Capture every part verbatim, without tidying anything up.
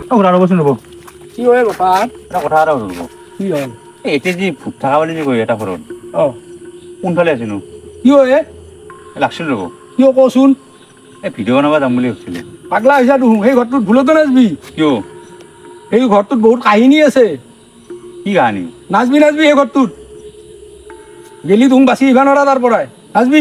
কথা ৰ'বচোন ৰ'ব কি হয় বাপা এটা কথা এটা ৰ'ব কি হ'ল এই এতিয়া যি ভূত থকা বুলি যে কয় এটা ঘৰত অঁ কোনফালে আছেনো কি হয় লাগছিল ৰ'ব কিয় কচোন এই ভিডিঅ' বনাব যাম বুলি ভাবিছিলোঁ পাগলা হৈছা দেখোন সেই ঘৰটোত ভুলতো নাযাবি কিয় সেই ঘৰটোত বহুত কাহিনী আছে কি কাহানি নাচবি নাচবি সেই ঘৰটোত গেলি তুমি বাচি আহিবা নোৱাৰা তাৰ পৰাই নাচবি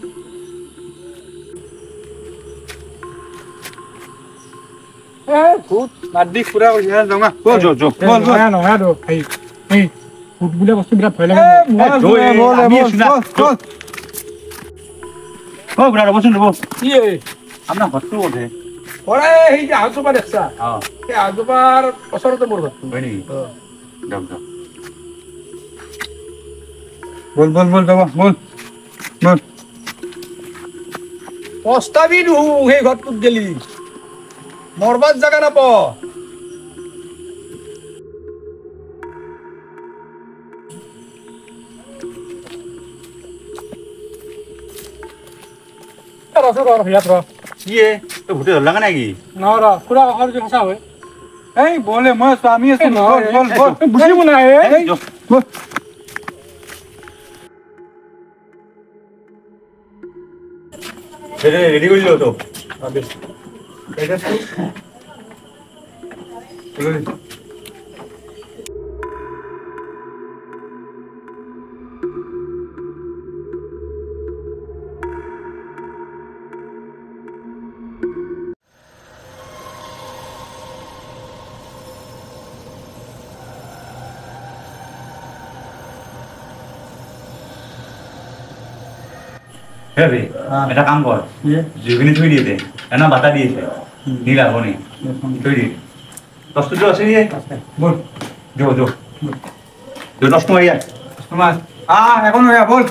ভূত বাদ্দি ফুৰা কৰিছে জমা বল যো যো বল বল নহয় তো এই এই ভূত বোলা বস্তু বিৰাট ভয় লাগে অ বুঢ়া ৰ'বচোন ৰ'ব কি আপোনাৰ ঘৰটো ক'তে পৰে সেই যে আজোপা দেখছা অঁ সেই আজোপাৰ ওচৰতে মোৰ ঘৰটো হয় নেকি যাওক যাওক বল বল বল যাব বল বল পস্তাবি দেখোন সেই ঘৰটোত গেলি মৰবাত জাগা নাপাওঁ কিয়ে তই ভূতে ধৰলা নেকি এই বলে মই স্বামী আছো বুজিব নাই ৰেডি কৰি দিলো তো এটা কাম কৰ জুইখিনি থৈ দিয়ে এনা বাটা দিয়েছে নীল আগনি থৈ দিয়ে প্রস্তুত আছে দিয়ে বল যো যো যো নষ্ট হইয়া তোমার আ এখন হইয়া বল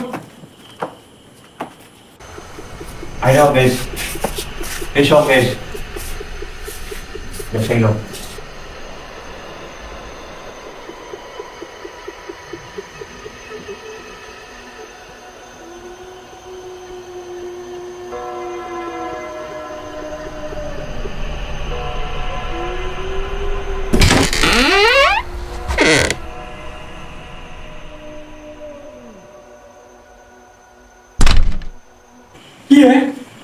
আইরা গাইস এই সব গাইস দেখাইলো কি है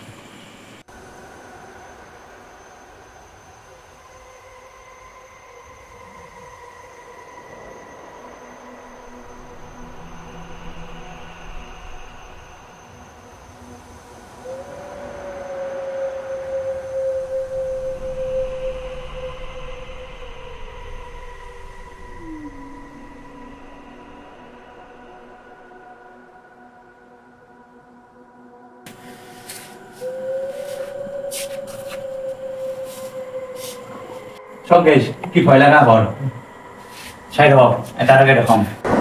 সব গাইস কি ভয় লাগা ঘর সাইড হোক এটার আগে দেখম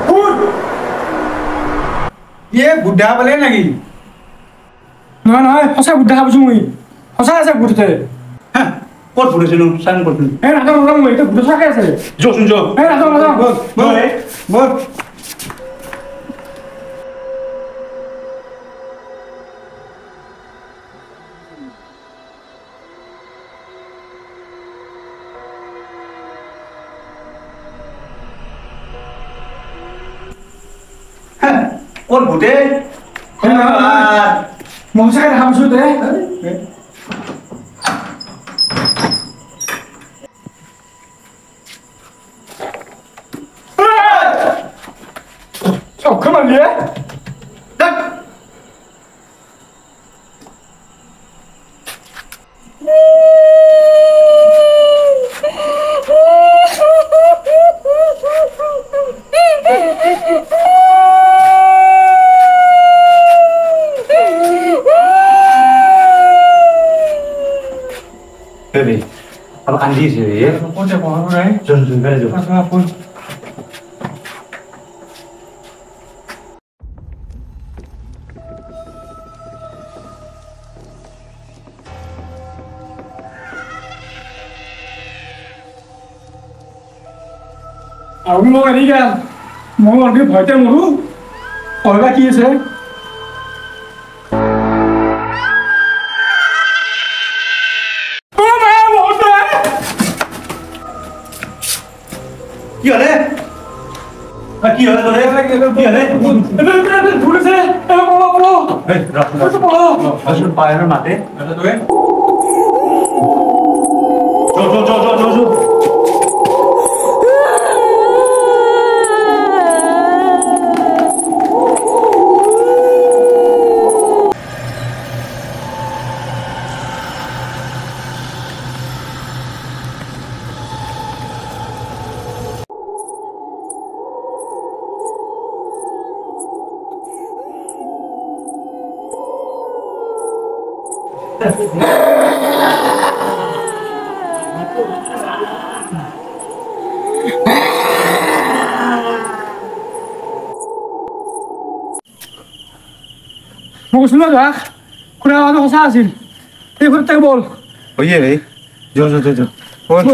ये बुढ़ा बोले लगी নহয় নহয় সঁচা বুদ্ধা ভাবিছো মই সঁচা আছে বুদ্ধতে হ্যাঁ কত ফুটেছিলো সাইন করছিল এই নাজানো নাজানো মই এটা বুদ্ধ চাকে আছে যো শুন যো এই নাজানো নাজানো বল বল বল কোন ভূতে মহাশয় ভাবছো দে Oh, come on, yeah? Baby, apa Andi sih ya? Kau cakap apa nih? Jom jom bela jom. Apa apa? Aku mau ini kan, mau lagi baca mulu, kalau lagi sih. কি হলে কি হলে তোরে কি হলে ঘুরেছে বলো বলো আসুন পায়ের মাঠে তোরে চল চল চল চল চল মই কৈছিলোঁ যাক খুৰা কথাটো সঁচা আছিল এই ঘৰত তাকে বল oye রে jo jo jo jo bol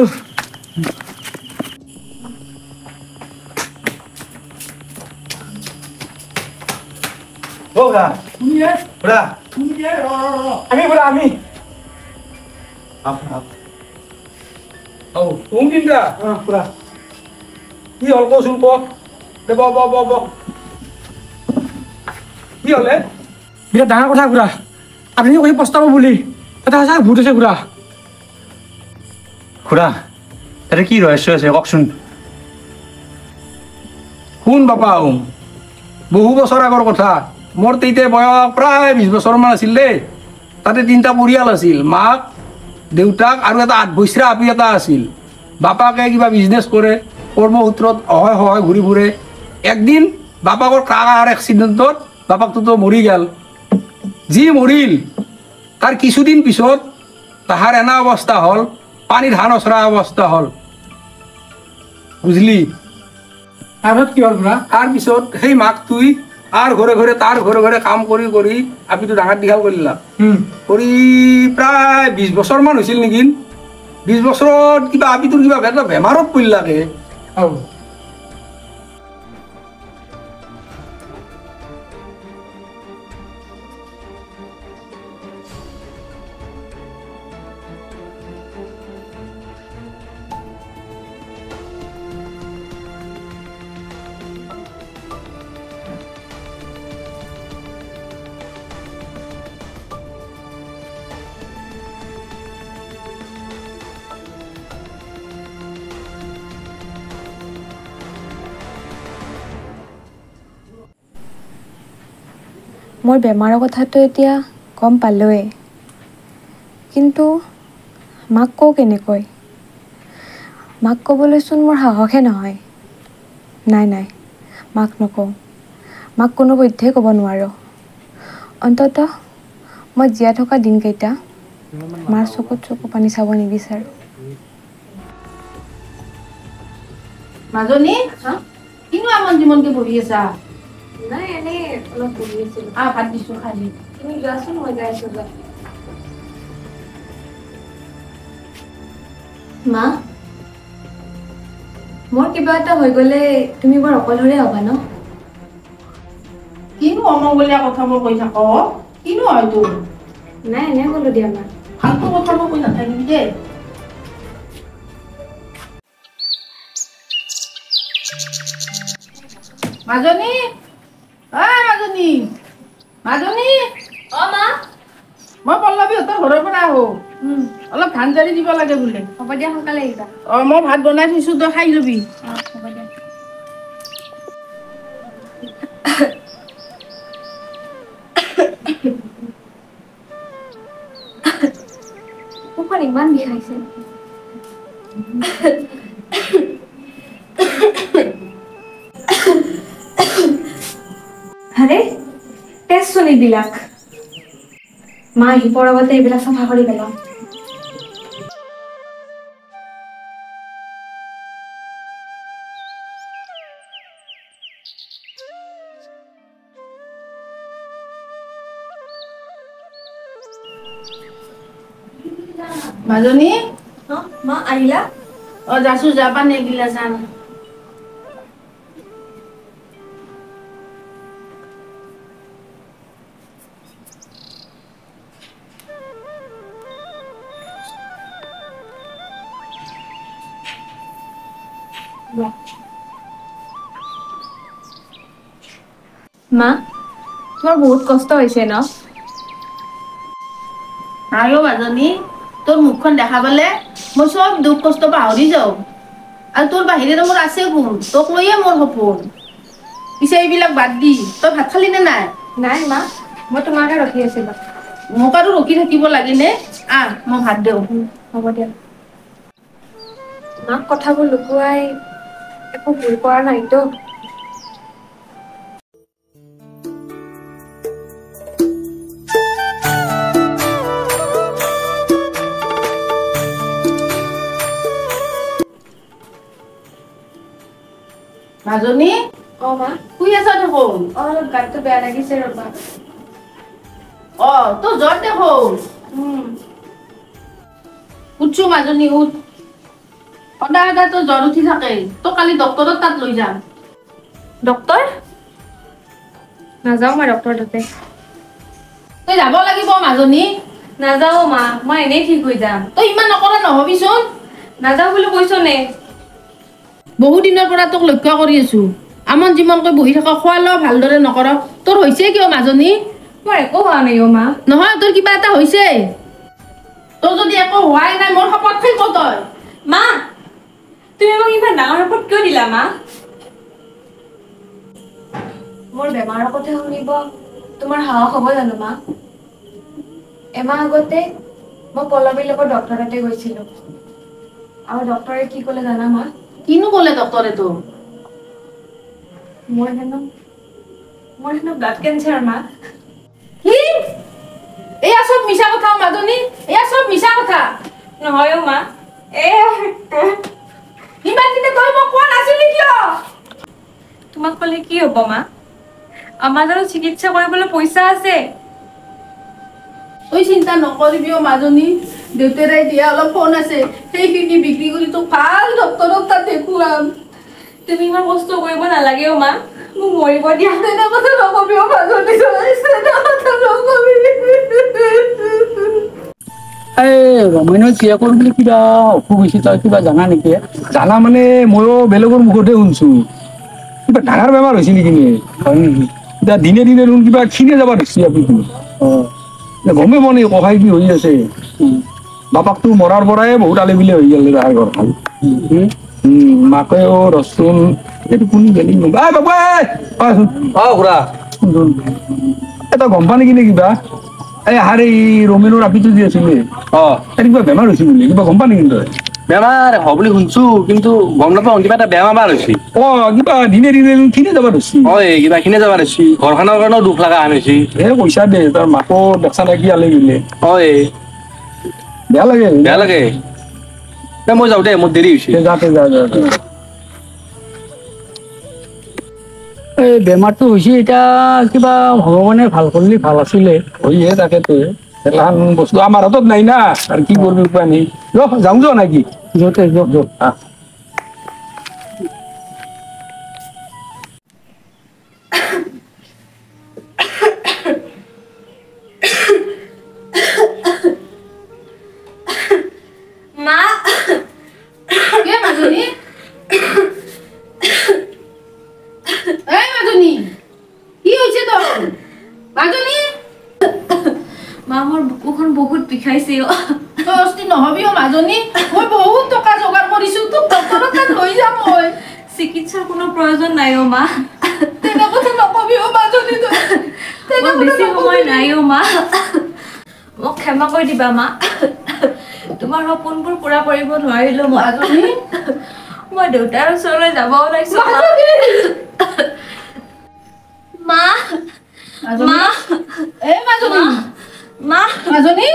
Bola, শুনিয়ে bola. শুনিয়ে আমি বলা আমি Apa apa? ও তুমি কিনটা হ্যাঁ খুৰা কি হল কচোন ক দে ব ব ব ব কি হলে বিৰাট ডাঙৰ কথা খুৰা আপুনি কৈছে প্ৰস্তাৱ বুলি এটা সঁচা ভূত আছে খুৰা খুৰা এটা কি ৰহস্য আছে কওকচোন শুন বাপা ওম বহু বছৰ আগৰ কথা মোৰ তেতিয়া বয়স প্ৰায় বিশ বছৰমান আছিল দেই তাতে তিনিটা পৰিয়াল আছিল মাক দেউতাক আৰু এটা আঠ বছৰীয়া আপি এটা আছিল বাপাকে কিবা বিজনেছ কৰে কৰ্মসূত্ৰত অহয় সহায় ঘূৰি ফুৰে একদিন বাপাকৰ কাৰ এক্সিডেণ্টত বাপাকটোতো মৰি গ'ল যি মৰিল তাৰ কিছুদিন পিছত তাহাৰ এনা অৱস্থা হ'ল পানী ধান অচৰা অৱস্থা হ'ল বুজিলি তাৰপিছত কি হ'ল খুৰা তাৰপিছত সেই মাকটোই আৰু ঘৰে ঘৰে তাৰ ঘৰে ঘৰে কাম কৰি কৰি আপিটো ডাঙৰ দীঘল কৰিলা কৰি প্ৰায় বিছ বছৰমান হৈছিল নেকি বিছ বছৰত কিবা আপিটোৰ কিবা এটা বেমাৰত পৰিলাকে অঁ মোৰ বেমাৰৰ কথাটো এতিয়া গম পালোৱে কিন্তু মাক কওঁ কেনেকৈ মাক ক'বলৈচোন মোৰ সাহসে নহয় নাই নাই মাক নকওঁ মাক কোনো পধ্যেই ক'ব নোৱাৰোঁ অন্ততঃ মই জীয়াই থকা দিনকেইটা মাৰ চকুত চকু পানী চাব নিবিচাৰোঁ মাজনী কিনো আমন জিমনকে বহি আছা নাই এনেই অলপ বহি আছিলোঁ আহ ভাত দিছো খালি তুমি যোৱাচোন মই যাই আছোঁ যোৱা মা মোৰ কিবা এটা হৈ গ'লে তুমি বৰ অকলশৰে হ'বা ন কিনো অমংগলীয়া কথাবোৰ কৈ থাক কিনো হয় তোৰ নাই এনে ক'লো দিয়া মা ফাল্টু কথাবোৰ কৈ নাথাকিবি দেই মাজনী অ মাজনী মাজনী অ মা মই পল্লৱীহঁতৰ ঘৰৰ পৰা আহো অলপ ধান জাৰি দিব লাগে বোলে হ'ব দিয়া সোনকালে আহিবা অ মই ভাত বনাই থৈছো তই খাই লবি অ হ'ব দিয়া মুখখন ইমান বিষাইছে আৰে তেজ চোন এইবিলাক মা আহি পোৱাৰ আগতে এইবিলাক চাফা কৰি পেলাম মাজনী মা আহিলা অ যাছো যা পানী এগিলাচ আন মা তোমাৰ বহুত কষ্ট হৈছে ন? আয়ো মাজনী তোৰ মুখখন দেখা পালে মই চব দুখ কষ্ট পাহৰি যাওঁ আৰু তোৰ বাহিৰে মোৰ আছে কোন তোক লৈয়ে মোৰ সপোন পিছে এইবিলাক বাদ দি তই ভাত খালি নে নাই নাই মা মই তোমাকে ৰখি আছিলো মোক আৰু ৰখি থাকিব লাগে নে আহ মই ভাত দিওঁ হ'ব দিয়া মাক কথাবোৰ লুকুৱাই একো ভুল কৰা নাইতো মাজনী অ মা শুই আছ দেখোন অ অলপ গাটো বেয়া লাগিছে ৰবা অ তোৰ জ্বৰ দেখোন উঠছো মাজনী উঠ সদায় সদায় তোৰ জ্বৰ উঠি থাকে তোক কালি ডক্তৰৰ তাত লৈ যাম ডক্তৰ নাযাওঁ মই ডক্তৰ তাতে তই যাব লাগিব মাজনী নাযাওঁ মা মই এনেই ঠিক হৈ যাম তই ইমান নকৰা নহবিচোন নাযাওঁ বুলি কৈছো নে বহু দিনৰ পৰা তোক লক্ষ্য কৰি আছো আমন যিমানকৈ বহি থাক খোৱা লোৱা ভালদৰে নকৰ তোৰ হৈছে কিয় মাজনী মোৰ একো হোৱা নাই অ মা নহয় তোৰ কিবা এটা হৈছে তোৰ যদি একো হোৱাই নাই মোৰ শপত খাই ক তই মা তুমি মোক ইমান ডাঙৰ শপত কিয় দিলা মা মোৰ বেমাৰৰ কথা শুনিব তোমাৰ সাহস হ'ব জানো মা এমাহ আগতে মই পল্লৱীৰ লগত ডক্তৰ তাতে গৈছিলো আৰু ডক্তৰে কি ক'লে জানা মা কিনো ক'লে ডক্তৰে তোৰ মোৰ হেনো মোৰ হেনো ব্লাড কেঞ্চাৰ মা কি এয়া চব মিছা কথা মাজনী এয়া চব মিছা কথা নহয় অ' মা এ ইমান দিনে তই মোক কোৱা নাছিলি কিয় তোমাক ক'লে কি হ'ব মা আমাৰ আৰু চিকিৎসা কৰিবলৈ পইচা আছে তই চিন্তা নকৰিবি অ' মাজনী দেউতাৰাই দিয়া অলপ ফোন আছে সেইখিনি বিক্ৰী কৰি তোক ভাল ডক্তৰৰ তাত দেখুৱাম তুমি ইমান কষ্ট কৰিব নালাগে অ' মা মোক মৰিব দিয়া তেনে কথা নকবি অ' মাজনী তেনে কথা নকবি এই ৰমেনৰ জীয়েকৰ বুলি কিবা অসুখ হৈছে তই কিবা জানা নেকি জানা মানে ময়ো বেলেগৰ মুখতে শুনছো কিবা ডাঙৰ বেমাৰ হৈছে নেকি হয় নেকি এতিয়া দিনে দিনে দেখোন কিবা ক্ষীণে যাব ধৰিছে আপুনি অঁ গমেই পোৱা নাই ককাই কি হৈ আছে বাপাকটো মৰাৰ পৰাই বহুত আলিবিলি হৈ গ'ল তাহাৰ ঘৰখন মাকেও ৰচোন এইটো কোন বেলেগ নবা বাবা কোৱাচোন অঁ খুৰা এটা গম পা নেকি নে কিবা এই আহাৰ এই ৰমেনৰ আপিটো যি আছিলে অঁ তাত কিবা বেমাৰ হৈছে বুলি কিবা গম পা নেকি তই বেমাৰ হ'ব বুলি শুনছো কিন্তু গম নাপাওঁ কিবা এটা বেয়া বেমাৰ হৈছে অঁ কিবা দিনে দিনে খিনে যাব ধৰিছি হয় কিবা খিনে যাব ধৰিছি ঘৰখনৰ কাৰণেও দুখ লগা আন হৈছে এ পইচা দে তাৰ মাকো দেখা দেখি আলে গিলে হয় বেয়া লাগে বেয়া লাগে দে মই যাওঁ দে মোৰ দেৰি হৈছে যাতে যা যা এই বেমাৰটো হৈছে এতিয়া কিবা ভগৱানে ভাল কৰিলে ভাল আছিলে হয়হে তাকেতো সেইখন বস্তু আমাৰ হাতত নাই না আৰু কি কৰিবি উপায় নাই ৰ যাওঁ যোৱা নাকি য'তে য'ত য'ত আহ মা কে মাজনী এই মাজনী কি হৈছে তোৰ মাজনী মা মোৰ বুকুখন বহুত বিষাইছে তই অস্থিৰ নহবি অ' মাজনী মই বহুত টকা যোগাৰ কৰিছো তোক ডক্তৰৰ তাত লৈ যাম মই চিকিৎসাৰ কোনো প্ৰয়োজন নাই অ' মা তেনে কথা নকবি অ' মাজনী তই তেনে মোৰ বেছি কথা সময় নকবি নাই অ' মা মোক ক্ষমা কৰি দিবা মা তোমাৰ সপোনবোৰ পুৰা কৰিব নোৱাৰিলো মই মাজনী মই দেউতাৰ ওচৰলৈ যাব ওলাইছো মা মাজনী মা এই মাজনী মা মাজনী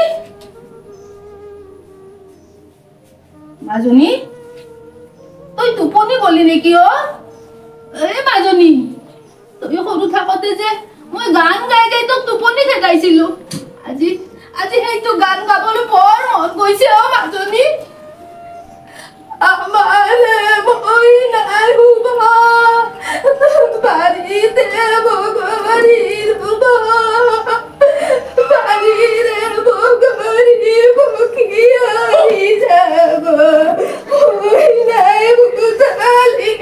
মাজনী তই টোপনি গলি নেকি অ' এই মাজনী তই সৰু থাকোতে যে মই গান গাই গাই তোক টোপনি খেদাইছিলো আজি আজি সেইটো গান গাবলৈ বৰ মন গৈছে অ' মাজনী আমারে মইনার বুবা বাড়িতে বগবাড়ির বুবা বাড়িরে বগবাড়ি বুকিয়াই যাব মইনায় বুতালি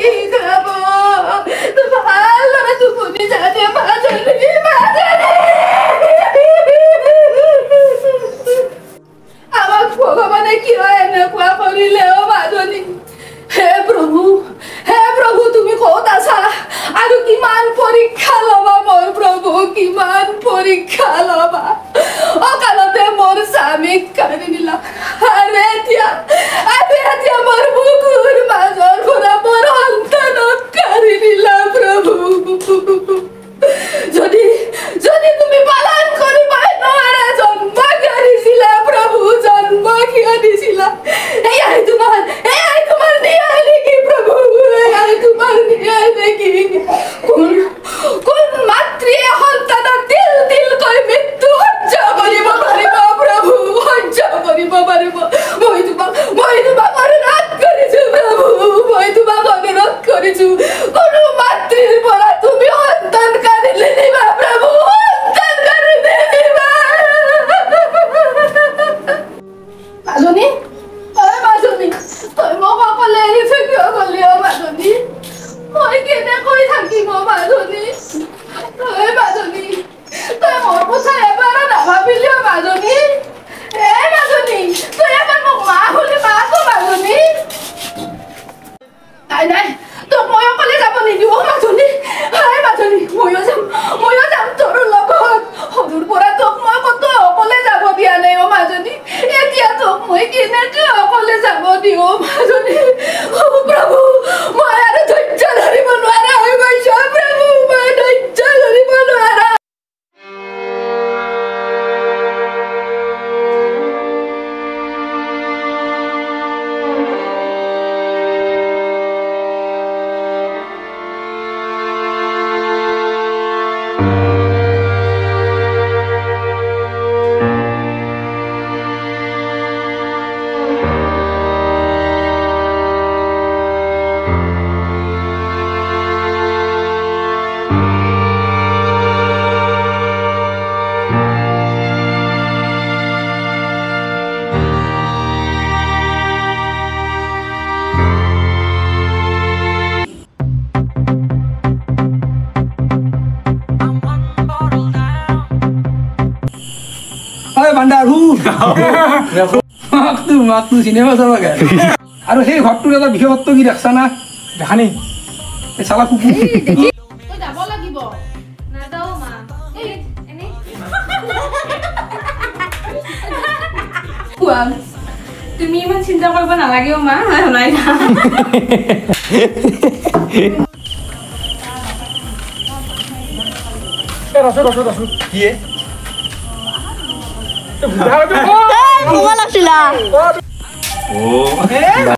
মাজনী তই মোক অকলে এৰি থৈ কিয় গলি অ মাজনী মই কেনেকৈ থাকিম অ মাজনী তই মাজনী তই মোৰ কথা এবাৰ নাভাবিলি অ মাজনী এ মাজনী তই এবাৰ মোক মা বুলি মাতো মাজনী নাই নাই তোক মই অকলে যাব নিদিওঁ মাজনী হাই মাজনী ময়ো যাম ময়ো যাম তোৰ লগত সৰুৰ পৰা তোক মই কতো অকলে যাব দিয়া নাই অ মাজনী এতিয়া তোক মই কেনেকৈ অকলে যাব দিওঁ মাজনী অ প্ৰভু মই আৰু ধৈৰ্য ধৰিব নোৱাৰা হৈ গৈছো প্ৰভু মই ধৈৰ্য ধৰিব নোৱাৰা ভাণ্ডাৰু মাকটো মাকটো চিনেমা চাব লাগে আৰু সেই ঘৰটোৰ এটা বিশেষত্ব কি দেখছা না দেখা নেই এই চালা কুকুৰ তই যাব লাগিব নাযাওঁ মা এনে তুমি ইমান চিন্তা কৰিব নালাগেও মা শুনাই না ৰচো ৰচো ৰচো কি বুঢ়া ক'ব লাগছিলা ও